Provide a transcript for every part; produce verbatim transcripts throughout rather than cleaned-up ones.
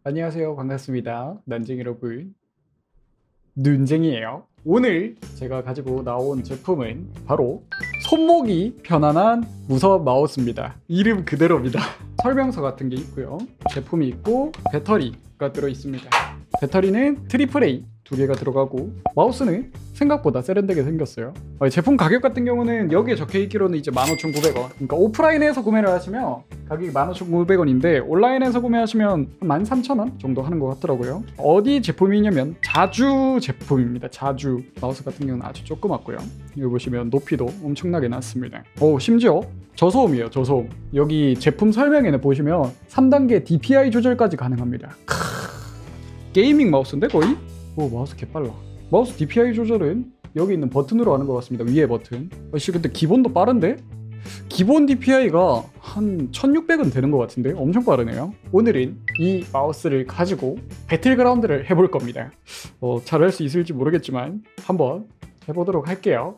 안녕하세요. 반갑습니다. 난쟁이 여러분. 눈쟁이에요. 오늘 제가 가지고 나온 제품은 바로 손목이 편안한 무선 마우스입니다. 이름 그대로입니다. 설명서 같은 게 있고요. 제품이 있고 배터리가 들어있습니다. 배터리는 트리플 에이 두 개가 들어가고 마우스는 생각보다 세련되게 생겼어요. 어, 제품 가격 같은 경우는 여기에 적혀있기로는 이제 만 오천구백 원. 그러니까 오프라인에서 구매를 하시면 가격이 만 오천구백 원인데 온라인에서 구매하시면 만 삼천 원 정도 하는 것 같더라고요. 어디 제품이냐면 자주 제품입니다. 자주. 마우스 같은 경우는 아주 조그맣고요. 여기 보시면 높이도 엄청나게 낮습니다. 오, 심지어 저소음이에요. 저소음. 여기 제품 설명에는 보시면 삼 단계 디 피 아이 조절까지 가능합니다. 크... 게이밍 마우스인데 거의? 오, 마우스 개빨라. 마우스 디 피 아이 조절은 여기 있는 버튼으로 하는 것 같습니다. 위에 버튼. 아씨, 근데 기본도 빠른데? 기본 디 피 아이가 한 천육백은 되는 것 같은데 엄청 빠르네요. 오늘은 이 마우스를 가지고 배틀그라운드를 해볼 겁니다. 어, 잘할 수 있을지 모르겠지만 한번 해보도록 할게요.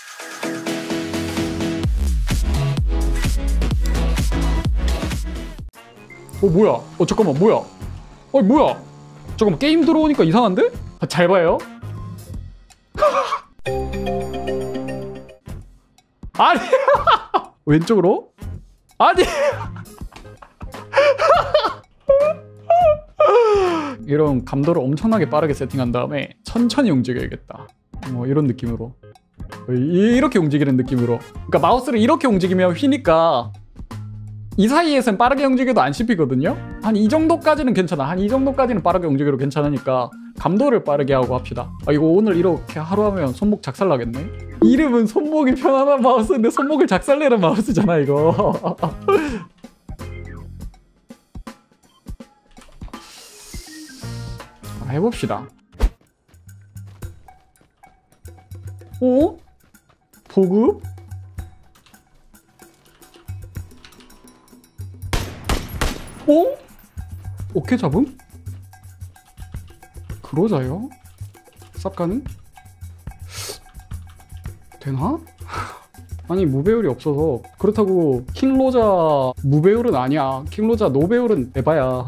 어 뭐야? 어 잠깐만, 뭐야? 어 뭐야? 잠깐만, 게임 들어오니까 이상한데? 아, 잘 봐요. 아니 왼쪽으로? 아니 이런 감도를 엄청나게 빠르게 세팅한 다음에 천천히 움직여야겠다. 뭐 이런 느낌으로, 이렇게 움직이는 느낌으로. 그러니까 마우스를 이렇게 움직이면 휘니까 이 사이에선 빠르게 움직여도 안 씹히거든요. 한 이 정도까지는 괜찮아. 한 이 정도까지는 빠르게 움직여도 괜찮으니까 감도를 빠르게 하고 합시다. 아, 이거 오늘 이렇게 하루 하면 손목 작살나겠네. 이름은 손목이 편안한 마우스인데 손목을 작살내는 마우스잖아 이거. 해봅시다. 어? 보급? 어? 오케이 잡음? 그러자요? 쌉가는? 되나? 아니 무배율이 없어서. 그렇다고 킹로자 무배율은 아니야. 킹로자 노배율은 에바야.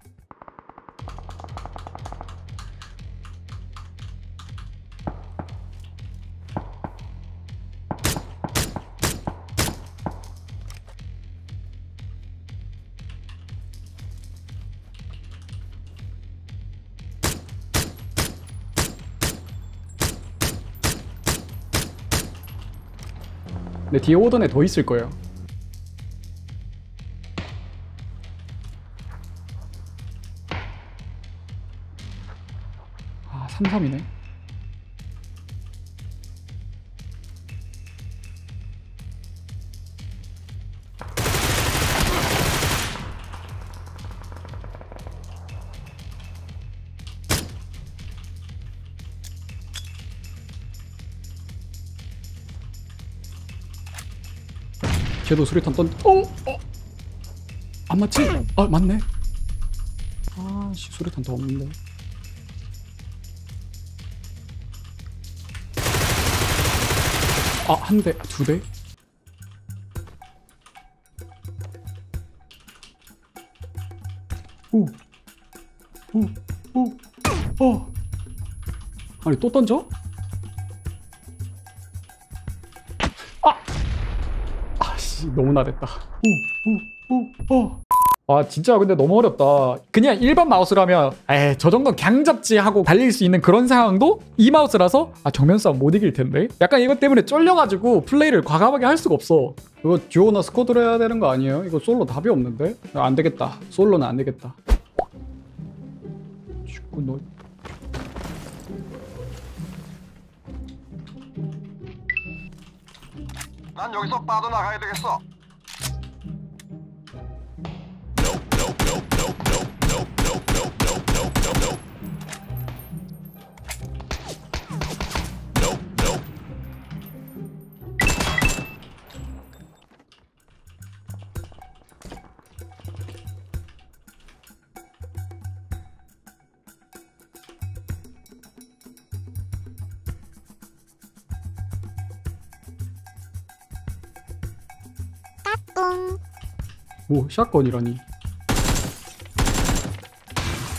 근데 뒤에 오던 애 더 있을 거예요. 아, 삼 삼이네. 쟤도 수류탄 던. 어? 어? 안 맞지? 아, 맞네. 아씨, 수류탄 더 없는데. 아, 한 대, 두 대? 오, 오, 오, 어. 아니, 또 던져? 너무 나댔다. 오, 오, 오, 오. 아 진짜 근데 너무 어렵다. 그냥 일반 마우스라면 에이 저 정도 강 잡지 하고 달릴 수 있는 그런 상황도 이 마우스라서 아 정면 싸움 못 이길 텐데. 약간 이것 때문에 쫄려가지고 플레이를 과감하게 할 수가 없어. 이거 듀오나 스쿼드로 해야 되는 거 아니에요? 이거 솔로 답이 없는데? 아, 안 되겠다. 솔로는 안 되겠다. 축구 너. 난 여기서 빠져나가야 되겠어. 뭐 샷건이라니.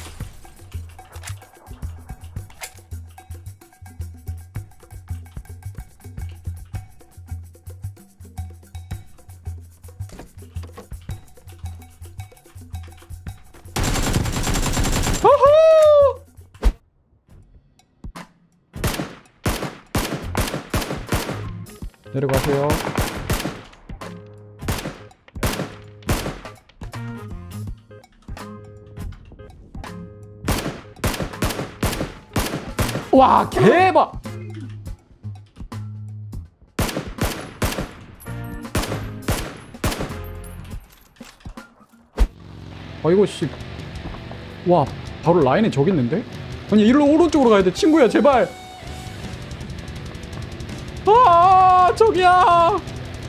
내려가세요. 와, 대박! 아, 이거 씨. 와, 바로 라인에 저기 있는데? 아니, 일로 오른쪽으로 가야 돼. 친구야, 제발. 아, 저기야. 아!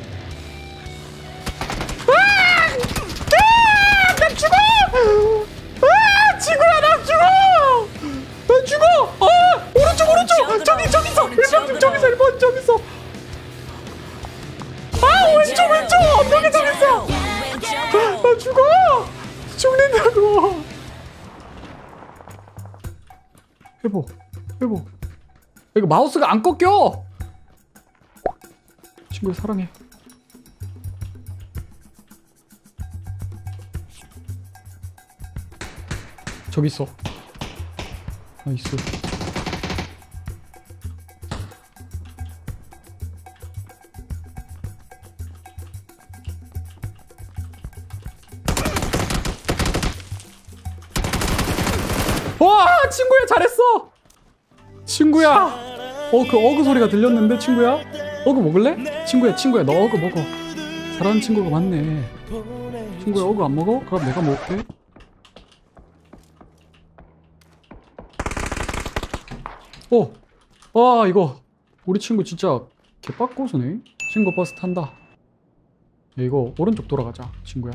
아! 나 죽어! 아, 친구야, 나 죽어! 나 죽어! 아! 오른쪽, 오른쪽! 저기, 저기 있어! 일 번 저기서, 일 번 저기 있어! 아, 왼쪽, 왼쪽! 언덕에 저기 있어! 나 죽어! 죽는다고! 해보, 해보. 이거 마우스가 안 꺾여! 친구야, 사랑해. 저기 있어. 나이스. 와, 친구야, 잘했어. 친구야. 어, 그 어그 소리가 들렸는데, 친구야. 어그 먹을래? 친구야, 친구야, 너 어그 먹어. 잘하는 친구가 많네. 친구야, 어그 안 먹어? 그럼 내가 먹을게. 어, 와, 이거 우리 친구 진짜 개빡고수네. 친구 버스 탄다. 야, 이거 오른쪽 돌아가자, 친구야.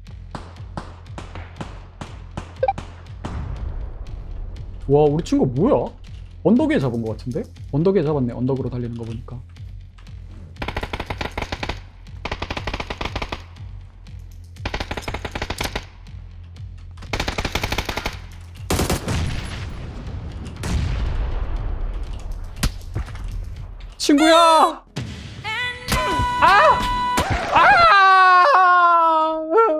와, 우리 친구 뭐야? 언덕 위에 잡은 것 같은데? 언덕 위에 잡았네. 언덕으로 달리는 거 보니까. 친구야! 아! 아!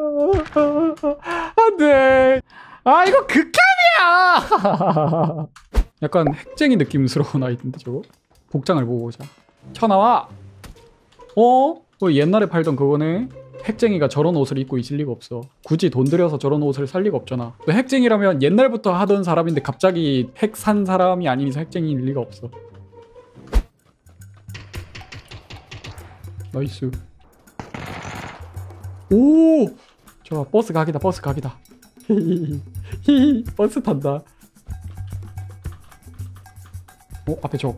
안 돼. 아, 이거 극혐이야! 약간 핵쟁이 느낌스러운 아이인데, 저거? 복장을 보고 오자. 켜나와! 어? 어, 옛날에 팔던 그거네? 핵쟁이가 저런 옷을 입고 있을 리가 없어. 굳이 돈 들여서 저런 옷을 살 리가 없잖아. 또 핵쟁이라면 옛날부터 하던 사람인데 갑자기 핵 산 사람이 아닌 이상 핵쟁이일 리가 없어. 나이스. 오! 좋아, 버스 각이다, 버스 각이다. 히히, 버스 탄다. 어, 앞에 저.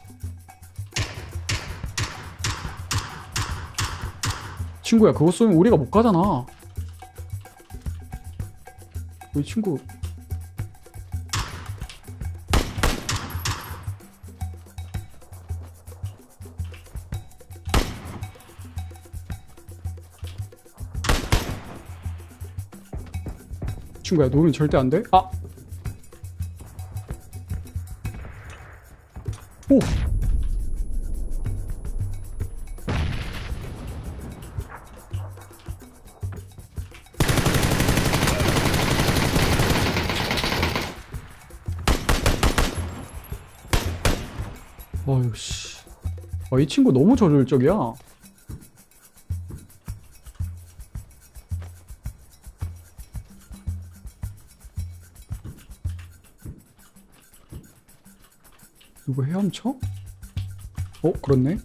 친구야, 그거 쏘면 우리가 못 가잖아. 우리 친구. 친구야, 놓으면 절대 안 돼. 아! 오! 아유, 씨. 아, 이 친구 너무 저질적이야. 이거 헤엄쳐? 어? 그렇네?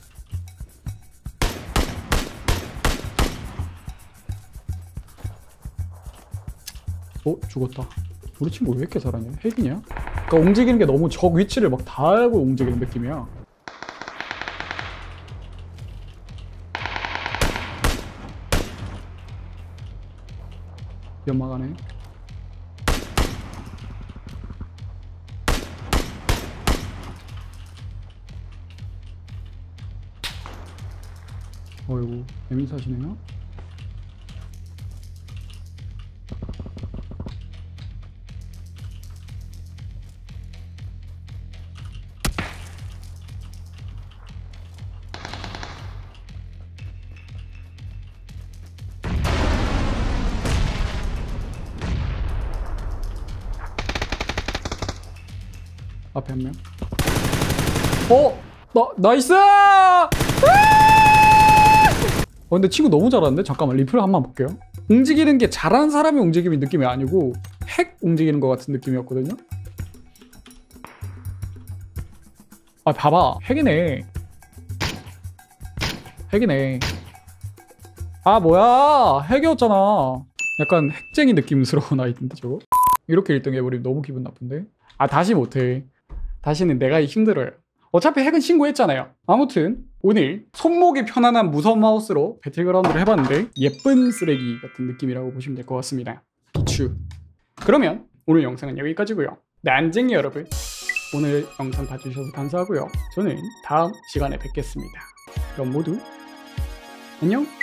어? 죽었다. 우리 친구 왜 이렇게 잘하냐? 핵이냐? 그러니까 움직이는 게 너무 적 위치를 막 다 알고 움직이는 느낌이야. 연막하네. 어이구, 에미사시네요? 앞에 한 명. 어! 나, 나이스! 어, 근데 친구 너무 잘하는데? 잠깐만 리플 한번 볼게요. 움직이는 게 잘하는 사람의 움직임이 느낌이 아니고 핵 움직이는 것 같은 느낌이었거든요. 아 봐봐 핵이네. 핵이네. 아 뭐야 핵이었잖아. 약간 핵쟁이 느낌스러운 아이인데 저거. 이렇게 일 등 해버리면 너무 기분 나쁜데. 아 다시 못해. 다시는 내가 힘들어요. 어차피 핵은 신고했잖아요. 아무튼 오늘 손목이 편안한 무선 마우스로 배틀그라운드를 해봤는데 예쁜 쓰레기 같은 느낌이라고 보시면 될 것 같습니다. 비추. 그러면 오늘 영상은 여기까지고요. 난쟁이 여러분, 오늘 영상 봐주셔서 감사하고요. 저는 다음 시간에 뵙겠습니다. 그럼 모두 안녕.